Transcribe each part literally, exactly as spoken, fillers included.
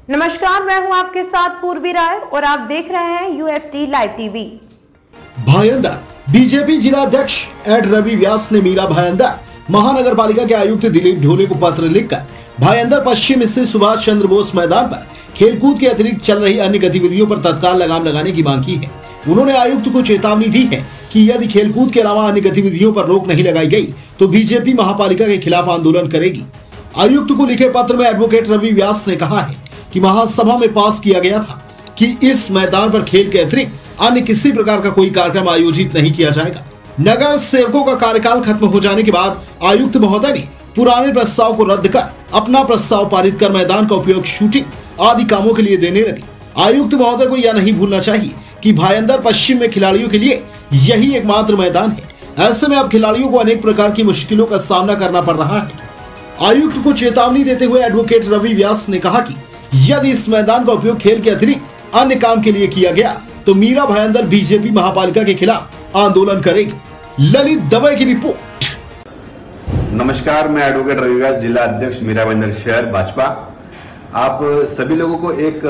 नमस्कार, मैं हूं आपके साथ पूर्वी राय और आप देख रहे हैं UFT live TV. Bhayander BJP जिला अध्यक्ष एड रवि व्यास ने मीरा भायंदर महानगर पालिका के आयुक्त दिलीप ढोले को पत्र लिखकर भायंदर पश्चिम स्थित सुभाष चंद्र बोस मैदान पर खेलकूद के अतिरिक्त चल रही अन्य गतिविधियों पर तत्काल लगाम लगाने की मांग की है। उन्होंने आयुक्त को चेतावनी दी है कि यदि खेलकूद के अलावा अन्य गतिविधियों पर रोक नहीं लगाई गई तो बीजेपी महापालिका के खिलाफ आंदोलन करेगी। आयुक्त को लिखे पत्र में एडवोकेट रवि व्यास ने कहा है कि महासभा में पास किया गया था कि इस मैदान पर खेल के अतिरिक्त अन्य किसी प्रकार का कोई कार्यक्रम आयोजित नहीं किया जाएगा। नगर सेवकों का कार्यकाल खत्म हो जाने के बाद आयुक्त महोदय ने पुराने प्रस्ताव को रद्द कर अपना प्रस्ताव पारित कर मैदान का उपयोग शूटिंग आदि कामों के लिए देने लगे। आयुक्त महोदय को यह नहीं भूलना चाहिए कि भायंदर पश्चिम में खिलाड़ियों के लिए यही एकमात्र मैदान है। ऐसे में अब खिलाड़ियों को अनेक प्रकार की मुश्किलों का सामना करना पड़ रहा है। आयुक्त को चेतावनी देते हुए एडवोकेट रवि व्यास ने कहा कि यदि इस मैदान का उपयोग खेल के अतिरिक्त अन्य काम के लिए किया गया तो मीरा भायंदर बीजेपी महापालिका के खिलाफ आंदोलन करेगी। ललित दवे की रिपोर्ट। नमस्कार, मैं एडवोकेट रवि व्यास, जिला अध्यक्ष मीरा भायंदर शहर भाजपा। आप सभी लोगों को एक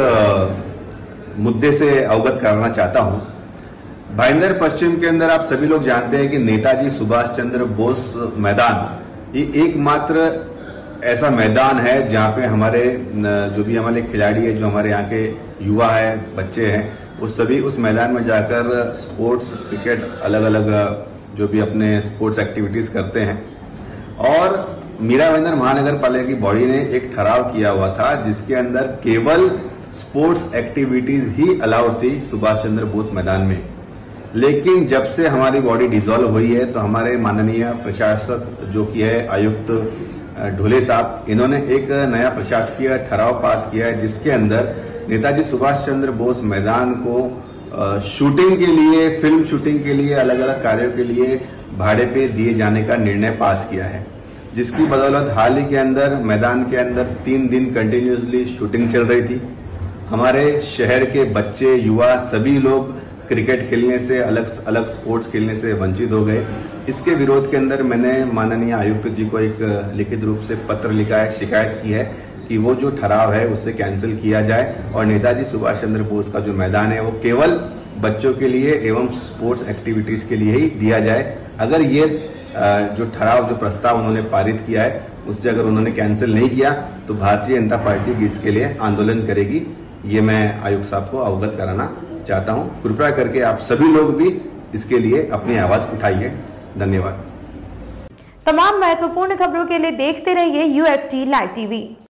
मुद्दे से अवगत कराना चाहता हूं। भायंदर पश्चिम के अंदर आप सभी लोग जानते हैं कि नेताजी सुभाष चंद्र बोस मैदान ये एकमात्र ऐसा मैदान है जहां पे हमारे जो भी हमारे खिलाड़ी है, जो हमारे यहाँ के युवा है, बच्चे हैं, वो सभी उस मैदान में जाकर स्पोर्ट्स, क्रिकेट, अलग अलग जो भी अपने स्पोर्ट्स एक्टिविटीज करते हैं। और मीरा भायंदर महानगर पालिका की बॉडी ने एक ठहराव किया हुआ था जिसके अंदर केवल स्पोर्ट्स एक्टिविटीज ही अलाउड थी सुभाष चंद्र बोस मैदान में। लेकिन जब से हमारी बॉडी डिसॉल्व हुई है तो हमारे माननीय प्रशासक जो कि है आयुक्त ढोले साहब, इन्होंने एक नया प्रशासकीय ठहराव पास किया है जिसके अंदर नेताजी सुभाष चंद्र बोस मैदान को शूटिंग के लिए, फिल्म शूटिंग के लिए, अलग अलग कार्यों के लिए भाड़े पे दिए जाने का निर्णय पास किया है, जिसकी बदौलत हाल ही के अंदर मैदान के अंदर तीन दिन कंटिन्यूसली शूटिंग चल रही थी। हमारे शहर के बच्चे, युवा सभी लोग क्रिकेट खेलने से, अलग अलग स्पोर्ट्स खेलने से वंचित हो गए। इसके विरोध के अंदर मैंने माननीय आयुक्त जी को एक लिखित रूप से पत्र लिखा है, शिकायत की है कि वो जो ठहराव है उससे कैंसिल किया जाए और नेताजी सुभाष चंद्र बोस का जो मैदान है वो केवल बच्चों के लिए एवं स्पोर्ट्स एक्टिविटीज के लिए ही दिया जाए। अगर ये जो ठहराव, जो प्रस्ताव उन्होंने पारित किया है उससे अगर उन्होंने कैंसिल नहीं किया तो भारतीय जनता पार्टी इसके लिए आंदोलन करेगी। ये मैं आयुक्त साहब को अवगत कराना चाहता हूं। कृपया करके आप सभी लोग भी इसके लिए अपनी आवाज उठाइए। धन्यवाद। तमाम महत्वपूर्ण खबरों के लिए देखते रहिए यूएफटी लाइव टीवी।